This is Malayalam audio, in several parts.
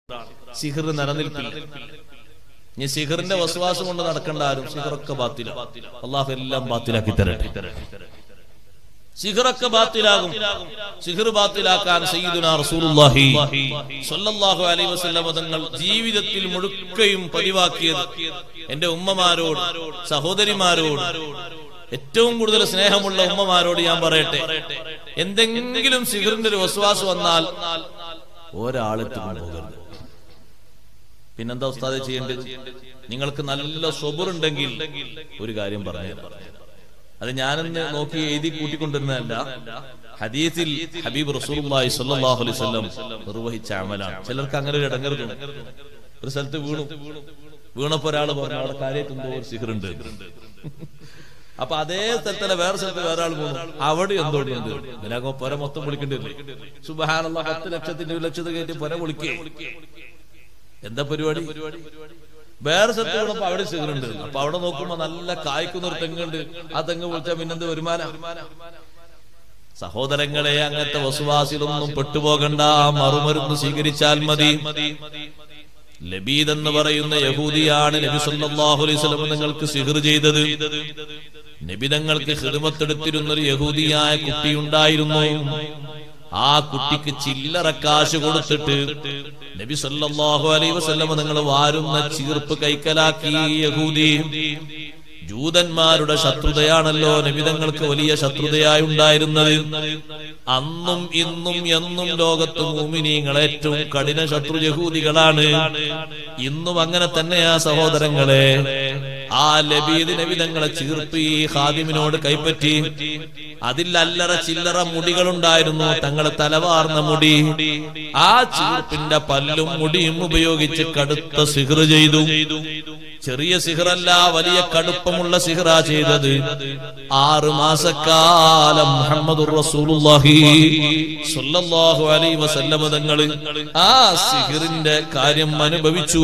സിഹർ നിലനിൽപ്പില്ല. ഇനി സിഹറിന്റെ വസ്വാസം കൊണ്ട് നടക്കേണ്ട ആരും സിഹറൊക്കെ ബാത്തില. അള്ളാഹു എല്ലാം ബാത്തിലാക്കി തരട്ടെ. സിഹറൊക്കെ ബാത്തിലാകും. സിഹർ ബാത്തിലാക്കാൻ സയ്യിദുനാ റസൂലുള്ളാഹി സ്വല്ലല്ലാഹു അലൈഹി വസല്ലം തങ്ങൾ ജീവിതത്തിൽ മുഴുക്കയും പതിവാക്കിയത് എന്റെ ഉമ്മമാരോട്, സഹോദരിമാരോട്, ഏറ്റവും കൂടുതൽ സ്നേഹമുള്ള ഉമ്മമാരോട് ഞാൻ പറയട്ടെ, എന്തെങ്കിലും സിഹറിന്റെ ഒരു വസ്വാസ് വന്നാൽ ഒരാളെത്തും പോകരുത്. പിന്നെന്താ ഉസ്താദേ ചെയ്യേണ്ടത്? നിങ്ങൾക്ക് നല്ല സ്വബറുണ്ടെങ്കിൽ ഒരു കാര്യം പറഞ്ഞു. അത് ഞാനെന്ന് നോക്കി എഴുതി കൂട്ടിക്കൊണ്ടിരുന്നതല്ല, ഹദീസിൽ ഹബീബ് റസൂലുള്ളാഹി സ്വല്ലല്ലാഹു അലൈഹി വസല്ലം നിർവഹിച്ച അമലാണ്. ചിലർക്ക് അങ്ങനെ ഒരു ഇടങ്ങേറ് തോന്നും. ഒരു സ്ഥലത്ത് വീണപ്പോ ഒരാൾ പറഞ്ഞു അവിടെ കാര്യത്തുമ്പോ ഒരു സിഹറുണ്ട്. അപ്പൊ അതേ സ്ഥലത്തല്ല വേറെ സ്ഥലത്ത് വേറെ ആൾ പോകുന്നു, അവിടെ എന്തോടുണ്ട്. ഇതിലാകുമ്പോ പുര മൊത്തം വിളിക്കേണ്ടി വരും. സുബ്ഹാനല്ലാഹ്, 10 ലക്ഷത്തിന്റെ 1 ലക്ഷത്തെ കയറ്റി പുര വിളിക്കേ. എന്താ പരിപാടി? വേറെ സ്ഥലത്ത് വീണപ്പോ അവിടെ സിഹറുണ്ട്. അപ്പൊ അവിടെ നോക്കുമ്പോ നല്ല കായ്ക്കുന്ന ഒരു തെങ്ങുണ്ട്. ആ തെങ്ങ് വിളിച്ചാൽ പിന്നെന്ത് വരുമാനം? സഹോദരങ്ങളെ, അങ്ങനത്തെ വസ്വാസിലൊന്നും പെട്ടുപോകണ്ട. മറുമരുന്ന് സ്വീകരിച്ചാൽ മതി. ലബീദ് എന്ന് പറയുന്ന യഹൂദിയാണ് നബി സല്ലല്ലാഹു അലൈഹി വസല്ലം നിങ്ങൾക്ക് സിഹർ ചെയ്തത്. നബി തങ്ങൾക്ക് ഖിദ്മത്തെടുത്തിരുന്ന ഒരു യഹൂദിയായ കുട്ടിയുണ്ടായിരുന്നു. ആ കുട്ടിക്ക് ചില്ലറ കാശ് കൊടുത്തിട്ട് നബി സല്ലല്ലാഹു അലൈഹി വസല്ലം നിങ്ങൾ വാരുന്ന ചീർപ്പ് കൈക്കലാക്കി. യഹൂദി ജൂതന്മാരുടെ ശത്രുതയാണല്ലോ നബി തങ്ങൾക്ക് വലിയ ശത്രുതയായി ഉണ്ടായിരുന്നത്. അന്നും ഇന്നും എന്നും ലോകത്ത് മുഅ്മിനീങ്ങൾ ഏറ്റവും കഠിന ശത്രു യഹൂദികളാണ്. ഇന്നും അങ്ങനെ തന്നെയാ സഹോദരങ്ങളെ. ആ ലബീദ് നബി തങ്ങളെ ചീർപ്പ് ഈ ഖാദിമിനോട് കൈപ്പറ്റി. അതിൽ അല്ലറ ചില്ലറ മുടികളുണ്ടായിരുന്നു, തങ്ങളെ തലവാർന്ന മുടി. ആ ചീർപ്പിന്റെ പല്ലും മുടിയും ഉപയോഗിച്ച് കടുത്ത സിഹർ ചെയ്തു. ചെറിയ സിഹറല്ല, വലിയ കടുപ്പമുള്ള സിഹറാ ചെയ്തത്. 6 മാസക്കാലം മുഹമ്മദുർ റസൂലുള്ളാഹി സ്വല്ലല്ലാഹു അലൈഹി വസല്ലം തങ്ങൾ ആ സിഹറിന്റെ കാര്യം അനുഭവിച്ചു.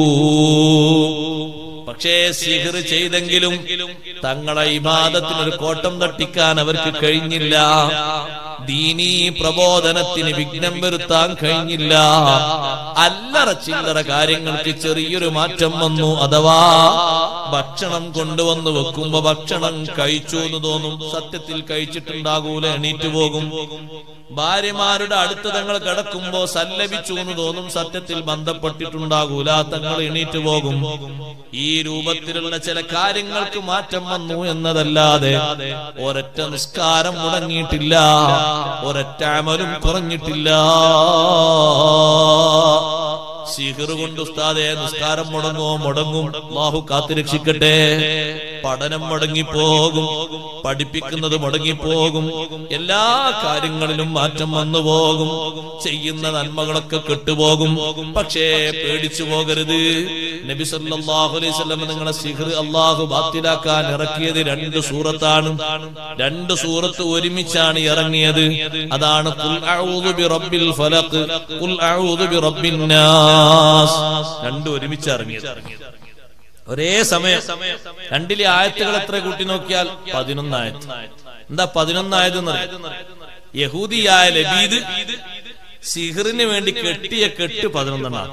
പക്ഷേ സിഹർ ചെയ്തെങ്കിലും തങ്ങളെ ഇബാദത്തിനൊരു കോട്ടം തട്ടിക്കാൻ അവർക്ക് കഴിഞ്ഞില്ല. ദീനീ പ്രബോധനത്തിന് വിഘ്നം വരുത്താൻ കഴിഞ്ഞില്ല. അല്ലറ ചില്ലറ കാര്യങ്ങൾക്ക് ചെറിയൊരു മാറ്റം വന്നു. അഥവാ ഭക്ഷണം കൊണ്ടുവന്ന് വെക്കുമ്പോ ഭക്ഷണം കഴിച്ചു എന്ന് തോന്നും, സത്യത്തിൽ കഴിച്ചിട്ടുണ്ടാകൂല, എണീറ്റ് പോകും. ഭാര്യമാരുടെ അടുത്ത് തങ്ങൾ കിടക്കുമ്പോ സല്ലപിച്ചു എന്ന് തോന്നും, സത്യത്തിൽ ബന്ധപ്പെട്ടിട്ടുണ്ടാകൂല, തങ്ങൾ എണീറ്റ് പോകും. ഈ രൂപത്തിലുള്ള ചില കാര്യങ്ങൾക്ക് മാറ്റം വന്നു എന്നതല്ലാതെ ഒരൊറ്റ നിസ്കാരം മുടങ്ങിയിട്ടില്ല, ഒരൊറ്റ അമലും കുറഞ്ഞിട്ടില്ല. സിഹർ കൊണ്ട് ഉസ്താദേ നിസ്കാരം മുടങ്ങും. അല്ലാഹു കാത്തുരക്ഷിക്കട്ടെ. പഠനം മുടങ്ങിപ്പോകും, പഠിപ്പിക്കുന്നത് മുടങ്ങിപ്പോകും, എല്ലാ കാര്യങ്ങളിലും മാറ്റം വന്നു പോകും, ചെയ്യുന്ന നന്മകളൊക്കെ കെട്ടുപോകും. പക്ഷേ പേടിച്ചു പോകരുത്. നബി സല്ലല്ലാഹു അലൈഹി വസല്ലം നിങ്ങളെ സിഹർ അല്ലാഹു ബാത്തിലാക്കാൻ ഇറക്കിയത് 2 സൂറത്താണ്. 2 സൂറത്ത് ഒരുമിച്ചാണ് ഇറങ്ങിയത്. അതാണ് ഖുൽ അഊദു ബിറബ്ബിൽ ഫലഖ്, ഖുൽ അഊദു ബിറബ്ബിൻ നാസ്. 2 ഒരുമിച്ച് ഇറങ്ങിയത് ഒരേ സമയം. 2 ആയത്തുകൾ എത്ര കൂട്ടി നോക്കിയാൽ 11 ആയത്ത്. എന്താ 11 ആയതെന്ന്? യഹൂദിയായ ലബീദ് സിഹറിന് വേണ്ടി കെട്ടിയ കെട്ട് 11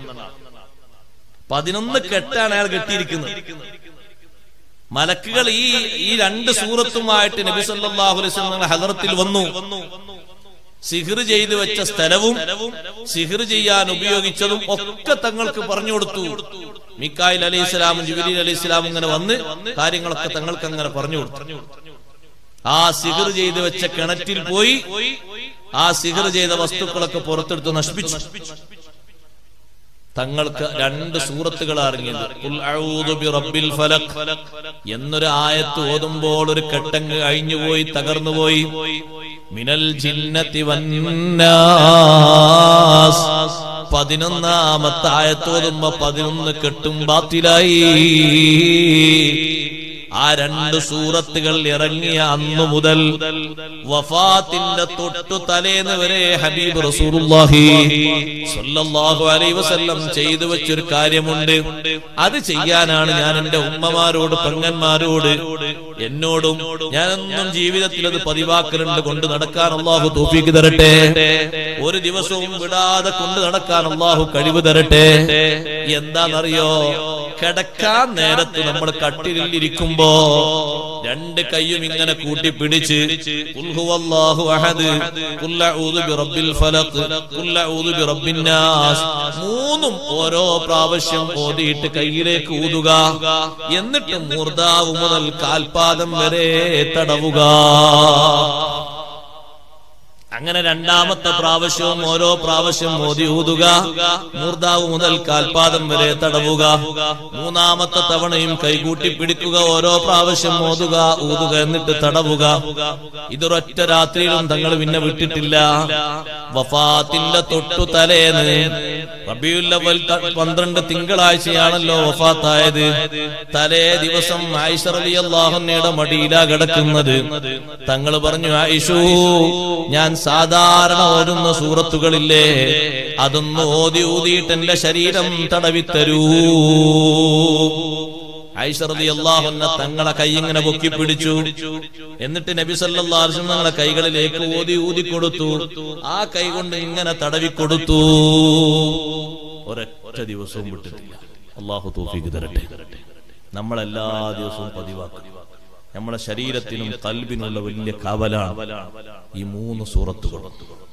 11 കെട്ടാണ് അയാൾ കെട്ടിയിരിക്കുന്നത്. മലക്കുകൾ ഈ 2 സൂറത്തുമായിട്ട് നബി സല്ലല്ലാഹു അലൈഹി വസല്ലം ഹദറത്തിൽ വന്നു. സിഹർ ചെയ്തു വെച്ച സ്ഥലവും സിഹർ ചെയ്യാൻ ഉപയോഗിച്ചതും ഒക്കെ തങ്ങൾക്ക് പറഞ്ഞു കൊടുത്തു. മിക്കായിൽ അലൈഹിസ്സലാമും ജിബ്രീൽ അലൈഹിസ്സലാമും ഇങ്ങനെ വന്ന് കാര്യങ്ങളൊക്കെ തങ്ങൾക്ക് അങ്ങനെ പറഞ്ഞു കൊടുത്തു. ആ സിഹർ ചെയ്തു വെച്ച കിണറ്റിൽ പോയി ആ സിഹർ ചെയ്ത വസ്തുക്കളൊക്കെ പുറത്തെടുത്ത് നശിപ്പിച്ചു. തങ്ങൾക്ക് 2 സൂറത്തുകൾ ഇറങ്ങിയത്. ഖുൽ അഊദു ബിറബ്ബിൽ ഫലഖ് എന്നൊരു ആയത്ത് ഓതുമ്പോൾ ഒരു കെട്ടങ്ങ് അഴിഞ്ഞുപോയി, തകർന്നുപോയി. മിനൽ ജിന്നതി വന്നാസ് 11ാമത്തെ ആയത്ത് ഓതുമ്പോ 11 കെട്ടും ബാത്തിലായി. ആ 2 സൂറത്തുകൾ ഇറങ്ങിയ അന്നു മുതൽ വഫാത്തിന്റെ തൊട്ടു തലേന്ന് വരെ ഹബീബ് റസൂലുള്ളാഹി സ്വല്ലല്ലാഹു അലൈഹി വസല്ലം ചെയ്തു വെച്ചൊരു കാര്യമുണ്ട്. അത് ചെയ്യാനാണ് ഞാൻ എന്റെ ഉമ്മമാരോട് പെങ്ങന്മാരോട് എന്നോടും ഞാനെന്നും ജീവിതത്തിൽ അത് പതിവാക്കലുണ്ട്. കൊണ്ട് നടക്കാൻ അല്ലാഹു തൗഫീഖ് തരട്ടെ. ഒരു ദിവസവും വിടാതെ കൊണ്ട് നടക്കാൻ അല്ലാഹു കഴിവ് തരട്ടെ. എന്താണെന്നറിയോ? കിടക്കാൻ നേരത്ത് നമ്മൾ കട്ടിലിൽ ഇരിക്കുമ്പോ 2 കൈയും ഇങ്ങനെ കൂട്ടിപ്പിടിച്ച് ഖുൽ ഹുവല്ലാഹു അഹദ്, ഖുൽ അഊദു ബിറബ്ബിൽ ഫലഖ്, ഖുൽ അഊദു ബിറബ്ബിൻ നാസ് 3ഉം ഓരോ പ്രാവശ്യം ഓതിയിട്ട് കൈയിലേക്ക് ഊതുക. എന്നിട്ട് മൂർധാവ് മുതൽ കാൽപാദം വരെ തടവുക. അങ്ങനെ 2ാമത്തെ പ്രാവശ്യവും ഓരോ പ്രാവശ്യം മോദി ഊതുക. മൂർധാവ് മുതൽ കാൽപാദം വരെ തടവുക. 3ാമത്തെ തവണയും കൈകൂട്ടി പിടിക്കുക. ഓരോ പ്രാവശ്യം ഊതുക എന്നിട്ട് തടവുക. ഇതൊരൊറ്റ രാത്രിയിലും തങ്ങൾ പിന്നെ വിട്ടിട്ടില്ല. വഫാത്തിന്റെ തൊട്ടു തലേന്ന് റബീഉൽ അവ്വൽ 12 തിങ്കളാഴ്ചയാണല്ലോ വഫാത്തായത്. തലേ ദിവസം ആയിഷ റളിയല്ലാഹു അൻഹയുടെ മടിയിലാ കിടക്കുന്നത്. തങ്ങൾ പറഞ്ഞു, ആയിഷൂ, ഞാൻ സാധാരണ ഓടുന്ന സൂറത്തുകളില്ലേ, അതൊന്ന് ഊതിയിട്ട് എന്റെ ശരീരം തടവിത്തരൂ. ആയിഷ റളിയല്ലാഹു അൻഹ തങ്ങളെ കൈ ഇങ്ങനെ പൊക്കി പിടിച്ചു. എന്നിട്ട് നബി സല്ലല്ലാഹു അലൈഹി വസല്ലം തങ്ങളെ കൈകളിലേക്ക് ഊതി കൊടുത്തു. ആ കൈ കൊണ്ട് ഇങ്ങനെ തടവിക്കൊടുത്തു. ഒരൊറ്റ ദിവസവും വിട്ടിട്ടില്ല. അല്ലാഹു തൗഫീഖ് തരട്ടെ. നമ്മളെല്ലാ ദിവസവും പതിവാക്കും. നമ്മളെ ശരീരത്തിനും ഖൽബിനുള്ള വലിയ കാവലാണ് ഈ 3 സൂറത്തുകൾ.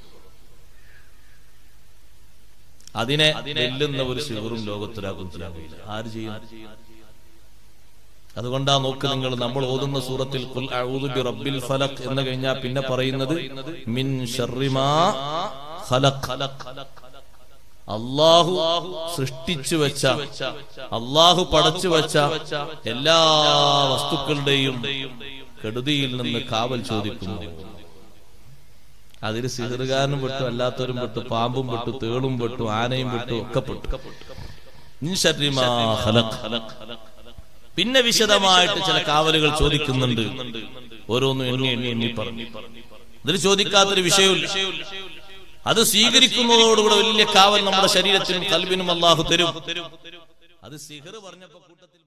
അതിനെ വെല്ലുന്ന ഒരു സിഹറും ലോകത്തിലാകും ചെയ്യാൻ കഴിയില്ല. ആര് ചെയ്യും? അതുകൊണ്ടാ നോക്ക് നിങ്ങൾ, നമ്മൾ ഓതുന്ന സൂറത്തിൽ ഖുൽ അഊദു ബിറബ്ബിൽ ഫലഖ് എന്ന് കഴിഞ്ഞാൽ പിന്നെ പറയുന്നത് മിൻ ശർരി മാ ഖലഖ്. അല്ലാഹു സൃഷ്ടിച്ചു വെച്ച, അല്ലാഹു പടച്ചു വെച്ച എല്ലാ വസ്തുക്കളുടെയും കെടുതിയിൽ നിന്ന് കാവൽ ചോദിക്കുന്നു. അതിൽ സിഹറുകാരനും പെട്ടു, അല്ലാത്തവരും പെട്ടു, പാമ്പും പെട്ടു, തേളും പെട്ടു, ആനയും പെട്ടു, ഒക്കെ പെട്ടു. മിൻ ശർരി മാ ഖലഖ്. പിന്നെ വിശദമായിട്ട് ചില കാവലുകൾ ചോദിക്കുന്നുണ്ട്. ഓരോന്നും എണ്ണി പറഞ്ഞു. ഇതിൽ ചോദിക്കാത്തൊരു വിഷയമില്ല. അത് സ്വീകരിക്കുന്നതോടുകൂടെ വലിയ കാവൽ നമ്മുടെ ശരീരത്തിനും ഖൽബിനും അല്ലാഹു തരും. അത് സിഹർ പറഞ്ഞപ്പോ കൂട്ടത്തിൽ